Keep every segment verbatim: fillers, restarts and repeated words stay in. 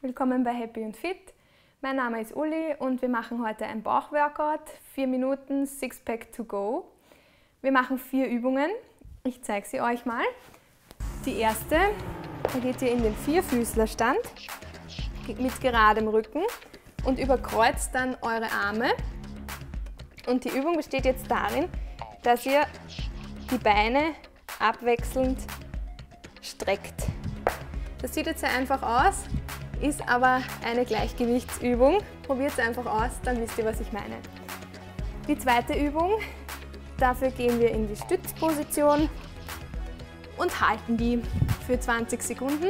Willkommen bei Happy und Fit. Mein Name ist Uli und wir machen heute ein Bauchworkout, vier Minuten Sixpack to go. Wir machen vier Übungen. Ich zeige sie euch mal. Die erste, da geht ihr in den Vierfüßlerstand mit geradem Rücken und überkreuzt dann eure Arme. Und die Übung besteht jetzt darin, dass ihr die Beine abwechselnd streckt. Das sieht jetzt sehr einfach aus, ist aber eine Gleichgewichtsübung. Probiert es einfach aus, dann wisst ihr, was ich meine. Die zweite Übung, dafür gehen wir in die Stützposition und halten die für zwanzig Sekunden.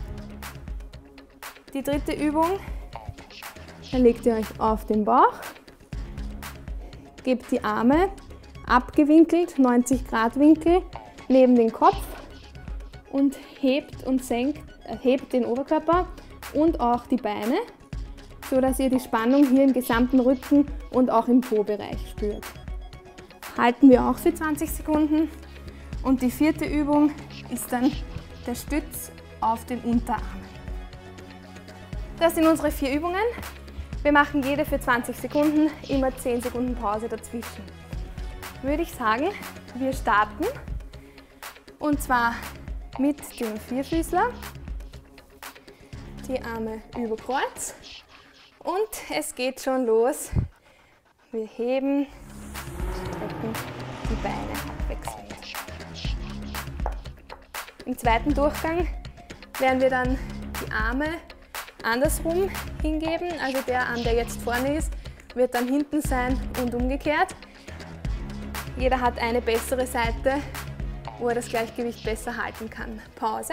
Die dritte Übung, dann legt ihr euch auf den Bauch, gebt die Arme abgewinkelt, neunzig Grad Winkel, neben den Kopf und hebt und senkt, äh, hebt den Oberkörper und auch die Beine, so dass ihr die Spannung hier im gesamten Rücken und auch im Po-Bereich spürt. Halten wir auch für zwanzig Sekunden. Und die vierte Übung ist dann der Stütz auf den Unterarmen. Das sind unsere vier Übungen. Wir machen jede für zwanzig Sekunden, immer zehn Sekunden Pause dazwischen. Würde ich sagen, wir starten. Und zwar mit dem Vierfüßler. Die Arme über Kreuz. Und es geht schon los. Wir heben, strecken die Beine abwechselnd. Im zweiten Durchgang werden wir dann die Arme andersrum hingeben. Also der Arm, der jetzt vorne ist, wird dann hinten sein und umgekehrt. Jeder hat eine bessere Seite, wo er das Gleichgewicht besser halten kann. Pause.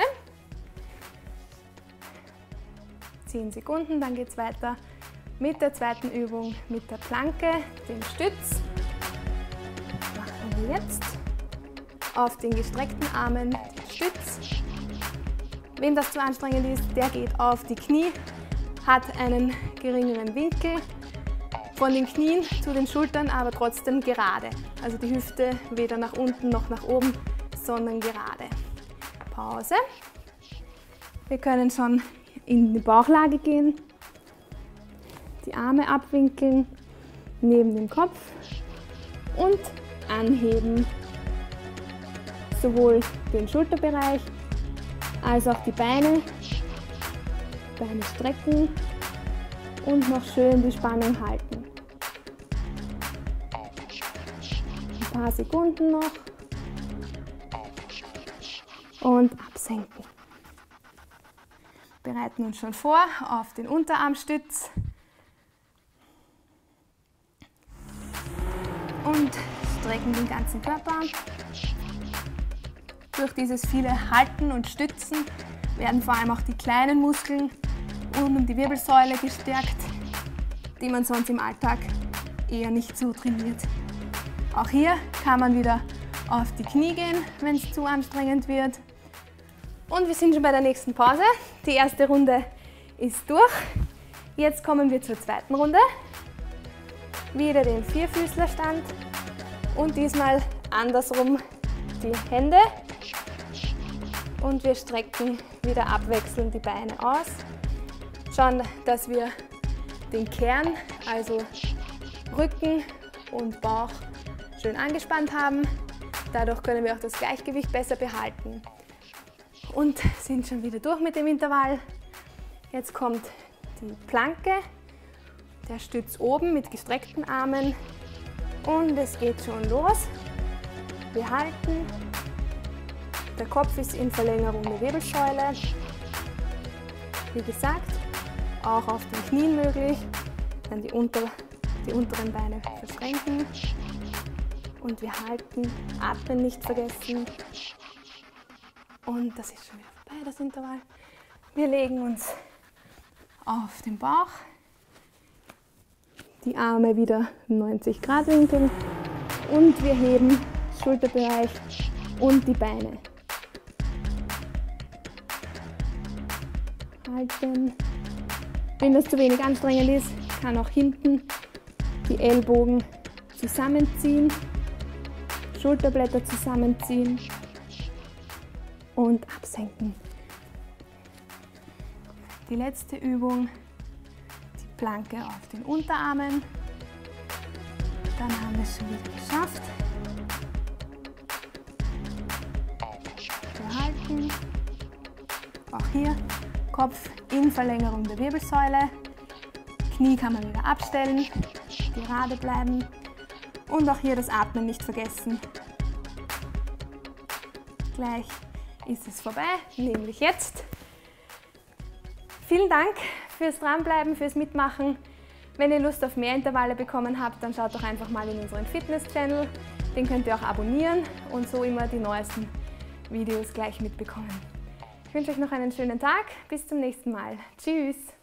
zehn Sekunden, dann geht es weiter mit der zweiten Übung, mit der Planke, dem Stütz. Das machen wir jetzt. Auf den gestreckten Armen den Stütz. Wem das zu anstrengend ist, der geht auf die Knie, hat einen geringeren Winkel. Von den Knien zu den Schultern aber trotzdem gerade. Also die Hüfte weder nach unten noch nach oben, sondern gerade. Pause. Wir können schon in die Bauchlage gehen. Die Arme abwinkeln, neben dem Kopf und anheben. Sowohl den Schulterbereich als auch die Beine. Beine strecken und noch schön die Spannung halten. Ein paar Sekunden noch. Und absenken. Bereiten uns schon vor auf den Unterarmstütz. Und strecken den ganzen Körper. Durch dieses viele Halten und Stützen werden vor allem auch die kleinen Muskeln rund um die Wirbelsäule gestärkt, die man sonst im Alltag eher nicht so trainiert. Auch hier kann man wieder auf die Knie gehen, wenn es zu anstrengend wird. Und wir sind schon bei der nächsten Pause. Die erste Runde ist durch. Jetzt kommen wir zur zweiten Runde. Wieder den Vierfüßlerstand und diesmal andersrum die Hände. Und wir strecken wieder abwechselnd die Beine aus. Schauen, dass wir den Kern, also Rücken und Bauch, schön angespannt haben. Dadurch können wir auch das Gleichgewicht besser behalten. Und sind schon wieder durch mit dem Intervall. Jetzt kommt die Planke, der Stütz oben mit gestreckten Armen. Und es geht schon los. Wir halten. Der Kopf ist in Verlängerung der Wirbelsäule. Wie gesagt, auch auf den Knien möglich. Dann die, unter, die unteren Beine verschränken. Und wir halten, atmen nicht vergessen. Und das ist schon wieder vorbei, das Intervall. Wir legen uns auf den Bauch. Die Arme wieder neunzig Grad Winkel. Und wir heben Schulterbereich und die Beine. Halten. Wenn das zu wenig anstrengend ist, kann auch hinten die Ellbogen zusammenziehen, Schulterblätter zusammenziehen und absenken. die letzte Übung, die Planke auf den Unterarmen. Dann haben wir es schon wieder geschafft. Behalten. Auch hier Kopf in Verlängerung der Wirbelsäule. Knie kann man wieder abstellen, gerade bleiben und auch hier das Atmen nicht vergessen. Gleich ist es vorbei, nämlich jetzt. Vielen Dank fürs Dranbleiben, fürs Mitmachen. Wenn ihr Lust auf mehr Intervalle bekommen habt, dann schaut doch einfach mal in unseren Fitness-Channel. Den könnt ihr auch abonnieren und so immer die neuesten Videos gleich mitbekommen. Ich wünsche euch noch einen schönen Tag. Bis zum nächsten Mal. Tschüss!